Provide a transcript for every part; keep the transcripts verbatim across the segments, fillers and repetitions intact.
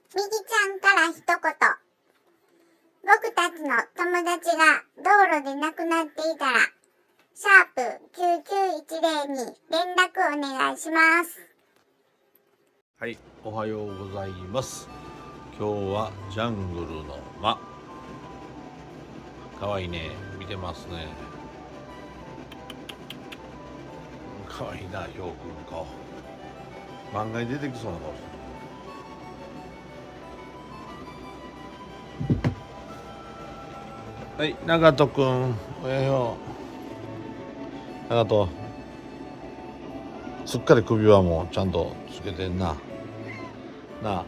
みぎちゃんから一言。僕たちの友達が道路で亡くなっていたら、シャープきゅうきゅういちゼロに連絡お願いします。 はい、おはようございます。今日はジャングルの間。かわいいね、見てますね。かわいいな、ひょうくんの顔。漫画に出てきそうな顔してる。はい、長門くん、おやよう。長門、すっかり首はもうちゃんとつけてんな。なあ。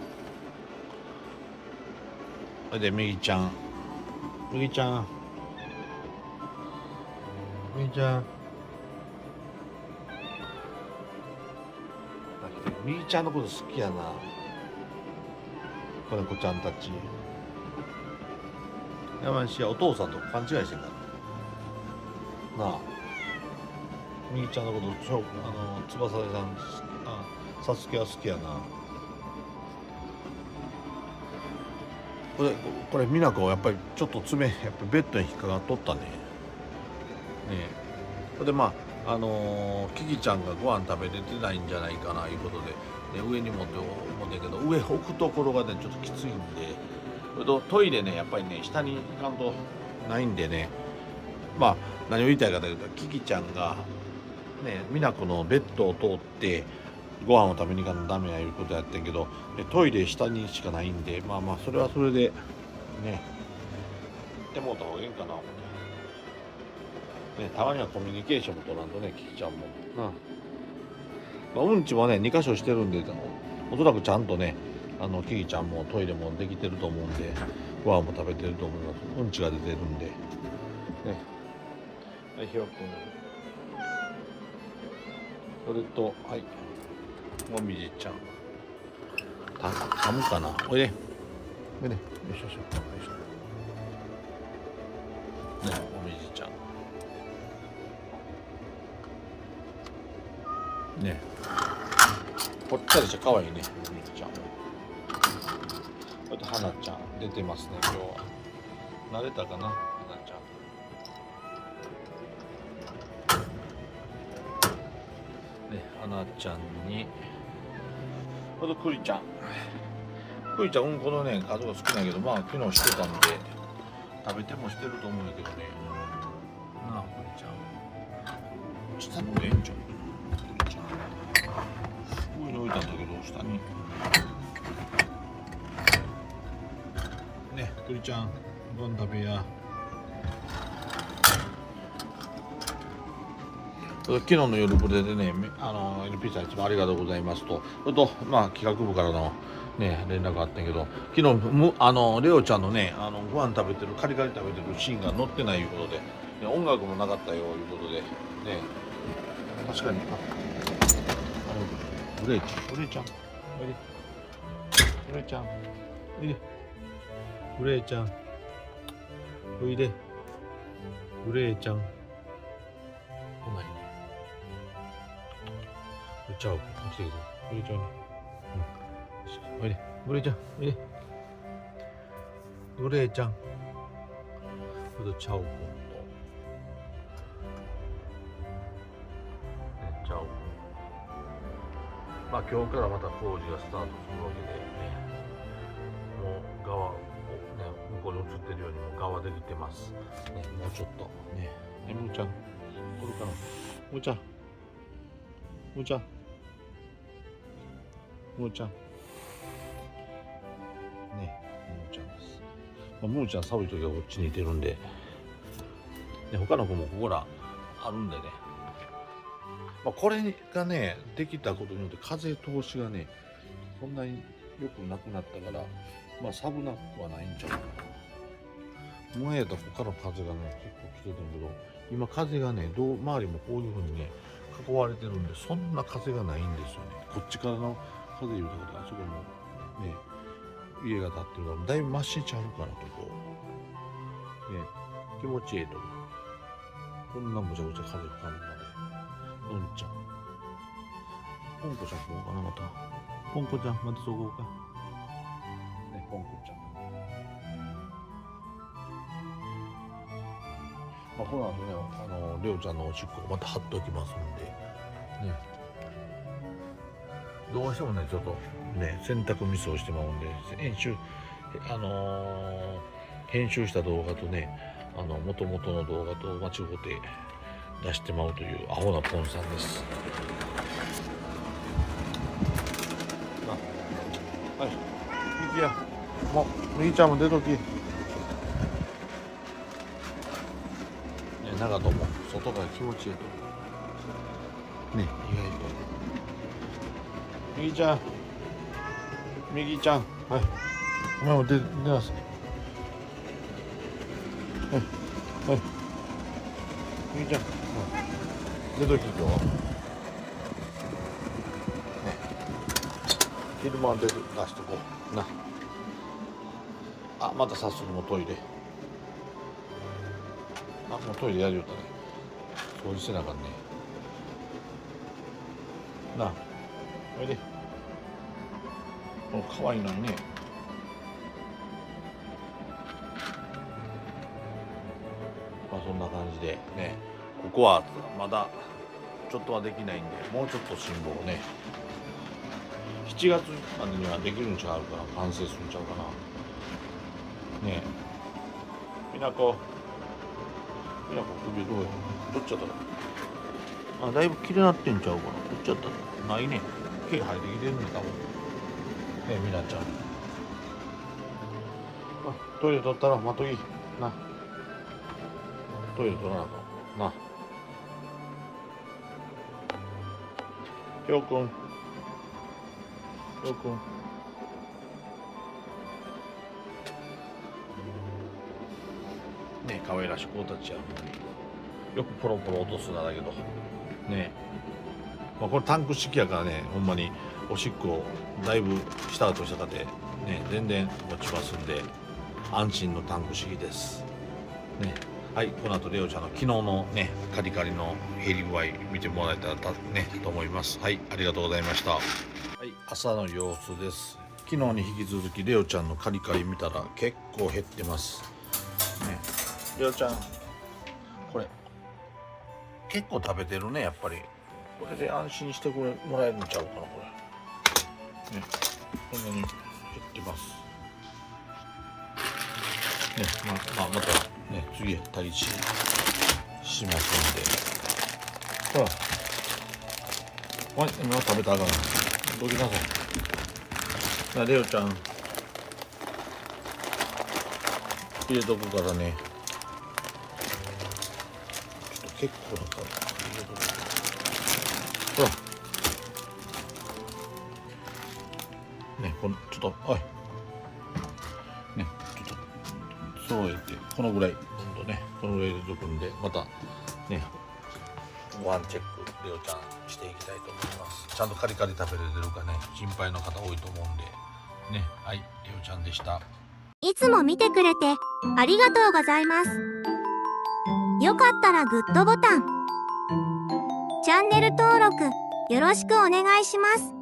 それでみぎちゃん、みぎちゃん、みぎちゃん。みぎちゃんのこと好きやな。子猫ちゃんたち。やばいし、お父さんと勘違いしてんからなあ。みぎちゃんのことちょあの翼さん、あ、サスケは好きやな。これこれ美奈子やっぱりちょっと爪やっぱベッドに引っかかっとったね。ねえ。でまああのー、キキちゃんがご飯食べれてないんじゃないかないうことで、ね、上に持って思うんだけど、上置くところがねちょっときついんで、それとトイレねやっぱりね下に行かんとないんでね、まあ何を言いたいかというと、キキちゃんがね美奈子のベッドを通ってご飯を食べに行かんとダメやいうことやってんけど、トイレ下にしかないんで、まあまあそれはそれでね行ってもうた方がいいんかな思って。ね、たまにはコミュニケーションも取らんとね、キキちゃんもな、まあ、うんちもねに箇所してるんで、おそらくちゃんとねあのキキちゃんもトイレもできてると思うんで、ご飯も食べてると思います。うんちが出てるんでね。はい、ひろくん、それとはいもみじちゃん、た噛むかな、おいでおいで、よいしょよいしょよいしょね、もみじちゃんね、ぽっちゃりして可愛いね、みきちゃん。あと花ちゃん出てますね、今日は。慣れたかな、花ちゃん。ね、花ちゃんに、あとクリちゃん。クリちゃん、うんこのね、数が少ないけど、まあ昨日してたんで、食べてもしてると思うんだけどね。なあ、クリちゃん。下の上ええんちゃう。上に置いたんだけど下にね、鳥ちゃんご飯食べや。昨日の夜プレでね、あの エヌピー さんいつもありがとうございますと、それとまあ企画部からのね連絡あったんやけど、昨日むあのレオちゃんのねあのご飯食べてるカリカリ食べてるシーンが載ってないいうことで、ね、音楽もなかったよいうことでね、確かにあのグレイちゃんグレイちゃんおいでグレイちゃんおいでグレイちゃんおいでグレイちゃん来ないね。ちゃう来てくれグレイちゃんに、うん、おいでグレイちゃんおいでグレイちゃんこれとチャオ君と、ね、チャオ君、まあ今日からまた工事がスタートするわけでね、もう側をね向こうに映ってるようにもう側できてますね。もうちょっとね、えむーちゃんおるかな、むーちゃんむーちゃんむーちゃんね、むーちゃんです。まあ、むーちゃん寒い時はこっちにいてるんで、ね、他の子もここらあるんでね、まあ、これがねできたことによって風通しがねそんなによくなくなったから、まあ寒なくはないんちゃうかな。前やったら他の風がね結構来てたんだけど、今風がねどう周りもこういう風にね囲われてるんで、そんな風がないんですよね。こっちからの風言うたらあそこもね家が建ってるからだいぶマシちゃうかなとこね、気持ちいいと思う。こんなむちゃくちゃ風吹かんので、うんちゃんポンコちゃん来ようかな、またポンコちゃんまたそこかポンクちゃん。まあ、この後ね、あのりょうちゃんのおしっこまた貼っておきますんでね。どうしてもねちょっとね洗濯ミスをしてまうんで、編集あのー、編集した動画とね、あの元々の動画と間違って出してまうというアホなポンさんです。はい、ミキや、もうミキちゃんも出とき。ね、長友外が気持ちいいと。ね、意外と。ミキちゃん、ミキちゃん、はい、お前も出出なさい。はい、はい、ミキちゃん、はい、出とき今日は。昼間出る出してこうな。あ、また早速もうトイレ。あ、もうトイレやるよったね。掃除せなあかんね。なあ、おいで。もう可愛いのにね。まあそんな感じでね、ここはまだちょっとはできないんで、もうちょっと辛抱をね。しちがつまでにはできるんちゃうかな、完成するんちゃうかな。ねえ、みなこ、みなこ首どうや、どっちやったか。あ、だいぶ綺麗なってんちゃうかな、どっちやったか。ないね、毛生えてきてるね、多分。ねえ、みなちゃん。あ、トイレ取ったらまといいな。トイレ取らなあかんな。ひょうくん。よくね、可愛らしい子たちや。よくポロポロ落とすなだけどね。まあ、これタンク式やからね、ほんまにおしっこだいぶスタートしたかでね、全然持ちますんで安心のタンク式ですね。はい、この後レオちゃんの昨日のねカリカリの減り具合見てもらえたらねと思います。はい、ありがとうございました。はい、朝の様子です。昨日に引き続きレオちゃんのカリカリ見たら結構減ってますね。レオちゃん、これ結構食べてるね。やっぱりこれで安心してこれもらえるんちゃうかな。これね、こんなに減ってますね。まあ、まあ、またね次退治しますんで。ほら、おい、今食べたらあかん。どきなさい。な、レオちゃん入れとくからね。ちょっと結構だから入れとく。ほらね、このちょっとおいね、ちょっと揃えてこのぐらい温度ね、このぐらい入れとくんで、またねご飯チェックレオちゃんしていきたいと思います。ちゃんとカリカリ食べれてるかね心配の方多いと思うんでね。はい、レオちゃんでした。 いつも見てくれてありがとうございます。よかったらグッドボタン、チャンネル登録よろしくお願いします。